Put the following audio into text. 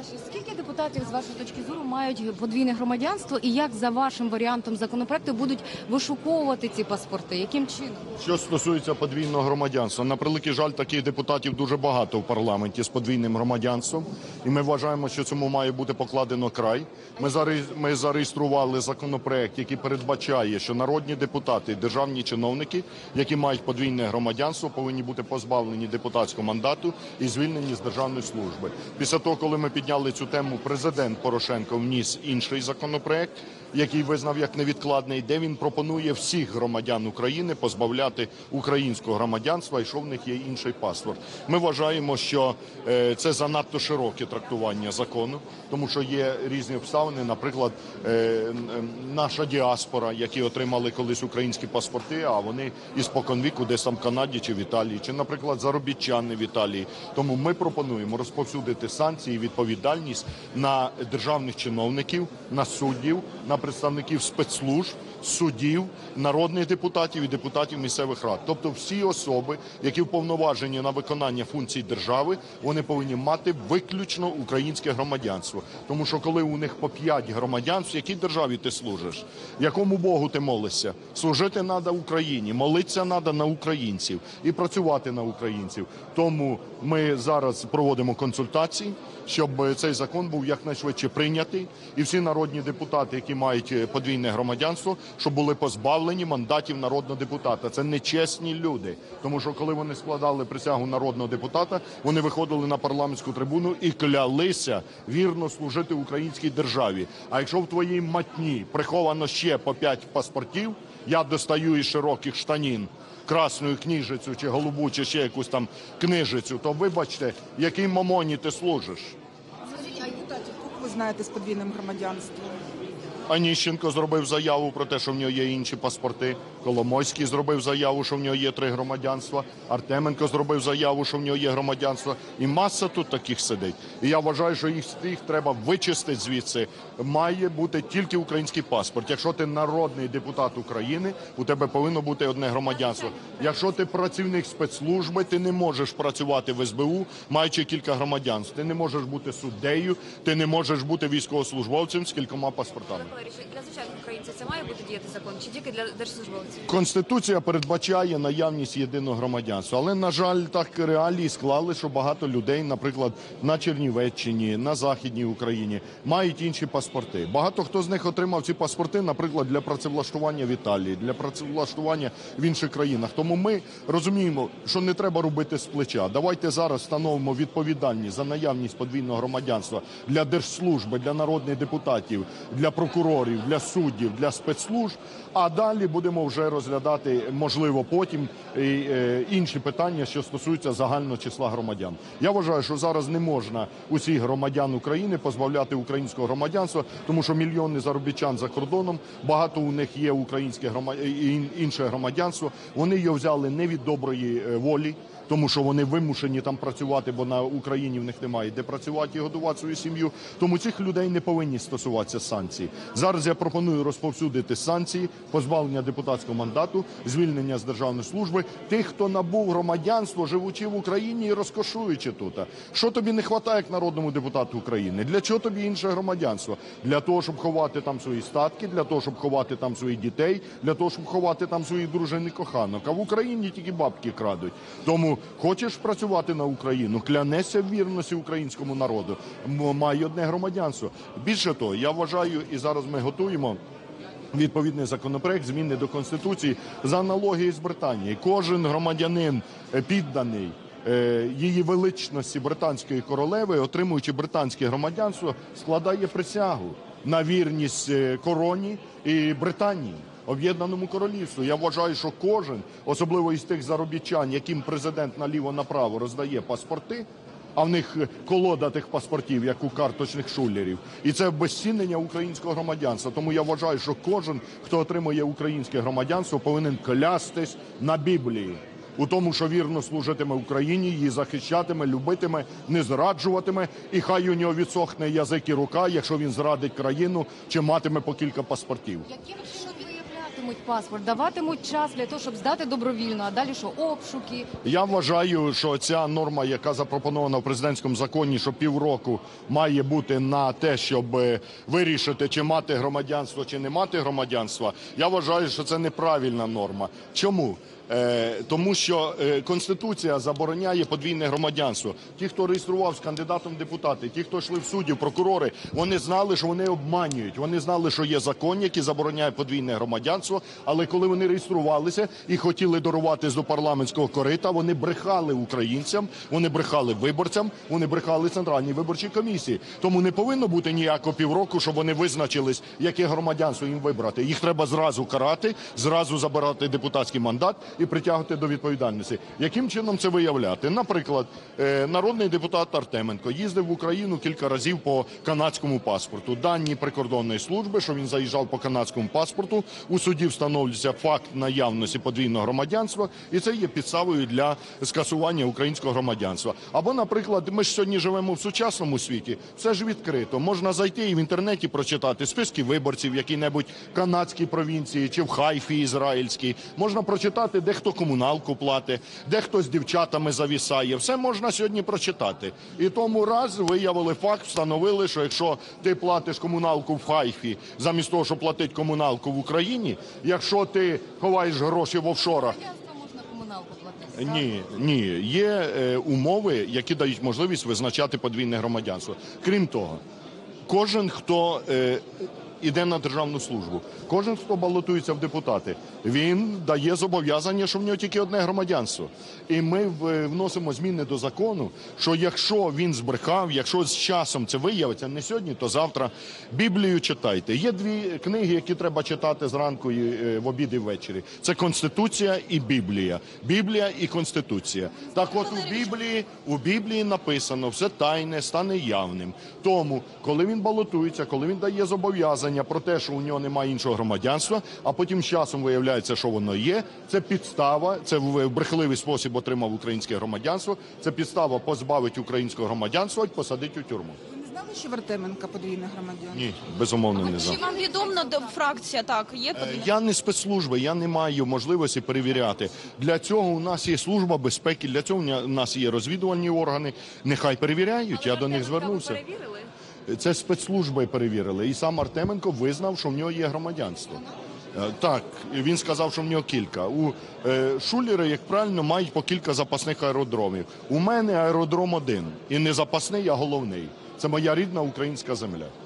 Скільки депутатів, з вашої точки зору, мають подвійне громадянство і як за вашим варіантом законопроекту будуть вишуковувати ці паспорти? Яким чином? Що стосується подвійного громадянства, на превеликий жаль, таких депутатів дуже багато в парламенті з подвійним громадянством, і ми вважаємо, що цьому має бути покладено край. Ми зареєстрували законопроект, який передбачає, що народні депутати, державні чиновники, які мають подвійне громадянство, повинні бути позбавлені депутатського мандату і звільнені з державної служби. Після того, коли ми підняли цю тему, президент Порошенко вніс інший законопроект, який визнав як невідкладний, де він пропонує всіх громадян України позбавляти українського громадянства, якщо в них є інший паспорт. Ми вважаємо, що це занадто широке трактування закону, тому що є різні обставини, наприклад, наша діаспора, які отримали колись українські паспорти, а вони іспоконвіку десь там в Канаді чи в Італії, чи, наприклад, заробітчани в Італії. Тому ми пропонуємо розповсюдити санкції і відповідальність на державних чиновників, на суддів, на представників спецслужб, суддів, народних депутатів і депутатів місцевих рад. Тобто всі особи, які вповноважені на виконання функцій держави, вони повинні мати виключно українське громадянство. Тому що коли у них по 5 громадянств, якій державі ти служиш? Якому Богу ти молишся? Служити треба Україні, молитися треба на українців і працювати на українців. Тому ми зараз проводимо консультації, щоб цей закон був якнайшвидше прийнятий, і всі народні депутати, які мають подвійне громадянство, щоб були позбавлені мандатів народного депутата. Це нечесні люди, тому що коли вони складали присягу народного депутата, вони виходили на парламентську трибуну і клялися вірно служити українській державі. А якщо в твоїй матні приховано ще по 5 паспортів, я достаю із широких штанін красну книжицю чи голубу, чи ще якусь там книжицю, то вибачте, якій мамоні ти служиш? Скажіть, а депутатів, кого ви знаєте з подвійним громадянством? Аніщенко зробив заяву про те, що в нього є інші паспорти. Коломойський зробив заяву, що в нього є 3 громадянства. Артеменко зробив заяву, що в нього є громадянство. І маса тут таких сидить. І я вважаю, що їх всіх треба вичистити звідси. Має бути тільки український паспорт. Якщо ти народний депутат України, у тебе повинно бути одне громадянство. Якщо ти працівник спецслужби, ти не можеш працювати в СБУ, маючи кілька громадянств. Ти не можеш бути суддею, ти не можеш бути військовослужбовцем з кількома паспортами. Для звичайних українців це має бути діяти закон чи тільки для держслужбовців? Конституція передбачає наявність єдиного громадянства, але, на жаль, так реалії склали, що багато людей, наприклад, на Чернівеччині, на Західній Україні, мають інші паспорти. Багато хто з них отримав ці паспорти, наприклад, для працевлаштування в Італії, для працевлаштування в інших країнах. Тому ми розуміємо, що не треба робити з плеча. Давайте зараз встановимо відповідальність за наявність подвійного громадянства для держслужби, для народних депутатів, для прокурорів, для суддів, для спецслужб, а далі будемо вже розглядати, можливо, потім інші питання, що стосуються загального числа громадян. Я вважаю, що зараз не можна усіх громадян України позбавляти українського громадянства, тому що мільйони заробітчан за кордоном, багато у них є українське інше громадянство, вони його взяли не від доброї волі, тому що вони вимушені там працювати, бо на Україні в них немає де працювати і годувати свою сім'ю. Тому цих людей не повинні стосуватися санкцій. Зараз я пропоную розповсюдити санкції, позбавлення депутатського мандату, звільнення з державної служби тих, хто набув громадянство, живучи в Україні і розкошуючи тут. Що тобі не вистачає як народному депутату України? Для чого тобі інше громадянство? Для того, щоб ховати там свої статки, для того, щоб ховати там своїх дітей, для того, щоб ховати там своїх дружин і коханок. А в Україні тільки бабки крадуть. Тому хочеш працювати на Україну, клянешся в вірності українському народу, має одне громадянство. Більше того, я вважаю, і зараз ми готуємо відповідний законопроект, зміни до Конституції, за аналогією з Британією. Кожен громадянин підданий її величності британської королеви, отримуючи британське громадянство, складає присягу на вірність короні і Британії. Об'єднаному королівству. Я вважаю, що кожен, особливо із тих заробітчан, яким президент наліво-направо роздає паспорти, а в них колода тих паспортів, як у карточних шулерів. І це обезцінення українського громадянства. Тому я вважаю, що кожен, хто отримує українське громадянство, повинен клястись на Біблії у тому, що вірно служитиме Україні, її захищатиме, любитиме, не зраджуватиме, і хай у нього відсохне язик і рука, якщо він зрадить країну чи матиме по кілька паспортів. Яким чином виявляти видаватимуть паспорт, даватимуть час для того, щоб здати добровільно, а далі що, обшуки? Я вважаю, що ця норма, яка запропонована в президентському законі, що півроку має бути на те, щоб вирішити, чи мати громадянство, чи не мати громадянства, я вважаю, що це неправильна норма. Чому? Тому що Конституція забороняє подвійне громадянство. Ті, хто реєструвався кандидатом в депутати, ті, хто йшли в судді, прокурори, вони знали, що вони обманюють. Вони знали, що є закон, який забороняє подвійне громадянство, але коли вони реєструвалися і хотіли дорватися до парламентського корита, вони брехали українцям, вони брехали виборцям, вони брехали Центральній виборчій комісії. Тому не повинно бути ніякого півроку, щоб вони визначились, яке громадянство їм вибрати. Їх треба зразу карати, зразу забирати депутатський мандат і притягувати до відповідальності. Яким чином це виявляти? Наприклад, народний депутат Артеменко їздив в Україну кілька разів по канадському паспорту. Дані прикордонної служби, що він заїжджав по канадському паспорту, у суді встановлюється факт наявності подвійного громадянства, і це є підставою для скасування українського громадянства. Або, наприклад, ми ж сьогодні живемо в сучасному світі, все ж відкрито. Можна зайти і в інтернеті прочитати списки виборців в якій-небудь канадській провінції чи в Хайфі ізраїльській. Можна прочитати, де хто комуналку платить, де хто з дівчатами завісає. Все можна сьогодні прочитати. І тому раз виявили факт, встановили, що якщо ти платиш комуналку в Хайфі, замість того, щоб платити комуналку в Україні, якщо ти ховаєш гроші в офшорах, Громадянство можна комуналку платити. ні. Є умови, які дають можливість визначати подвійне громадянство. Крім того, кожен, хто іде на державну службу, кожен, хто балотується в депутати, він дає зобов'язання, що в нього тільки одне громадянство. І ми вносимо зміни до закону, що якщо він збрехав, якщо з часом це виявиться, не сьогодні, то завтра, Біблію читайте. Є дві книги, які треба читати зранку, і в обід і ввечері. Це Конституція і Біблія. Біблія і Конституція. Так от у Біблії написано, все тайне стане явним. Тому, коли він балотується, коли він дає зобов'язання про те, що у нього немає іншого громадянства, а потім з часом виявляється, що воно є, це підстава, це в брехливий спосіб отримав українське громадянство, це підстава позбавити українського громадянства і посадити у тюрму. Ви не знали, що в Артеменка подвійне громадянство? Ні, безумовно не знав. Чи вам відомо, фракція так є подвійна? Я не спецслужба, я не маю можливості перевіряти. Для цього у нас є служба безпеки, для цього у нас є розвідувальні органи. Нехай перевіряють, я до них звернувся. Це спецслужби перевірили. І сам Артеменко визнав, що в нього є громадянство. Так, він сказав, що в нього кілька. У шулери, як правильно, мають по кілька запасних аеродромів. У мене аеродром один. І не запасний, а головний. Це моя рідна українська земля.